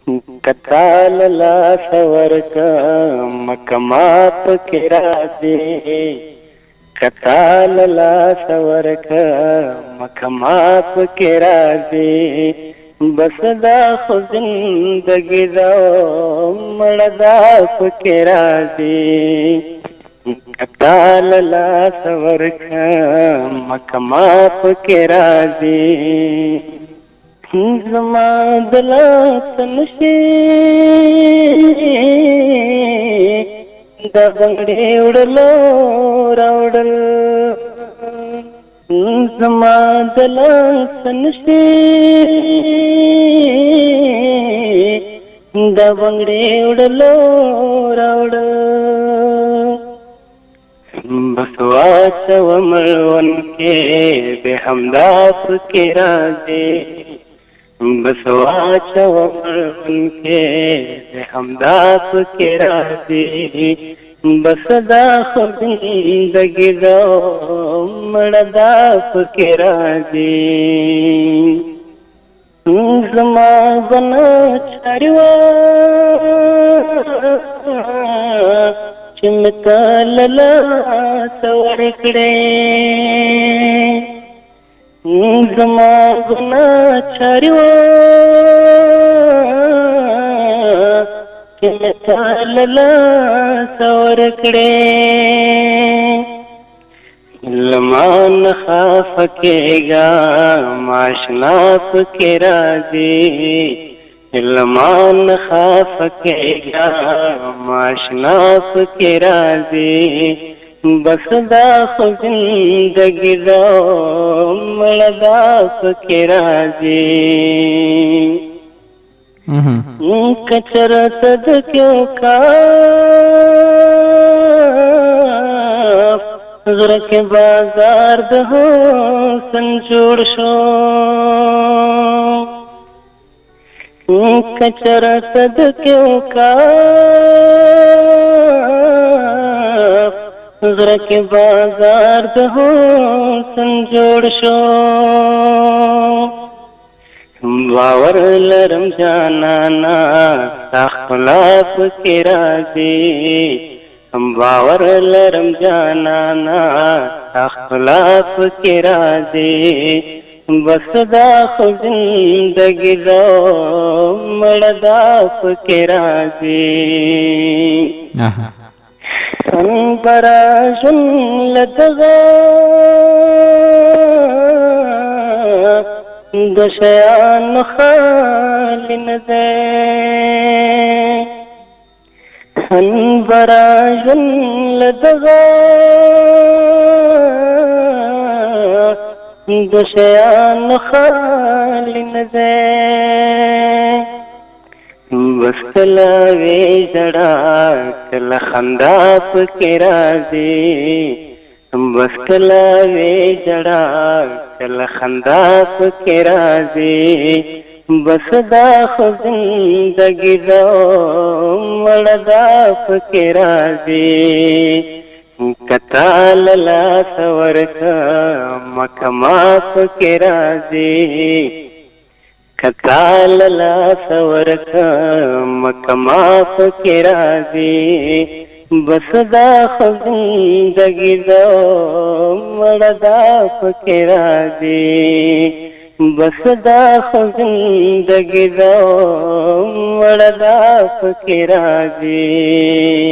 کتال لاس ورکا مکمات کی راځي کتال لاس ورکا مکمات کی راځي بس دا خو زندگی دا مړه دا پکې راځي کتال لاس ورکا مکمات کی راځي زما دلاس نشي دا بنگړې وړلو راوړل زما دلاس نشي دا بنگړې وړلو راوړل بس واچو مړون کې به همدا پکې راځي بس واچو مړون کې به همدا پکې راځي بس دا خو زندګي دا مړه دا پکې راځي زما بنا چاروا چې متال لاس ورکړې زما بنا چاروا چې متال لاس ورکړې لمان خاف کېږه ماشنا پکې راځي لمان خاف کېږه ماشنا پکې راځي بس دا خو زندګي دا مړه دا پکې راځي کچرته د کیو کا غره کې بازار د حسن جوړ شو کچرته د کیو کا غره کې بازار د حسن جوړ شو باور لرم جانانا تخلاف کې راځي باور لرم جانانا اخلاف کی راځي بس دا خو زندگی دا مړه دا پکې راځي انبراشن لدغا د شیان خالی نه ده انبراشن لدغا د شیان خالی نه ده بس کله وی جړا کله خندا پکې راځي بس کله وی جړا کله خندا پکې راځي بس دا خو زندگی دا مړه دا پکې راځي کتال لاس ورکا مکما پکې راځي کتال لاس ورکا مکما پکې راځي بس دا خو زندگی دا مړه دا پکې راځي بس دا خو زندگی دا مړه دا پکې راځي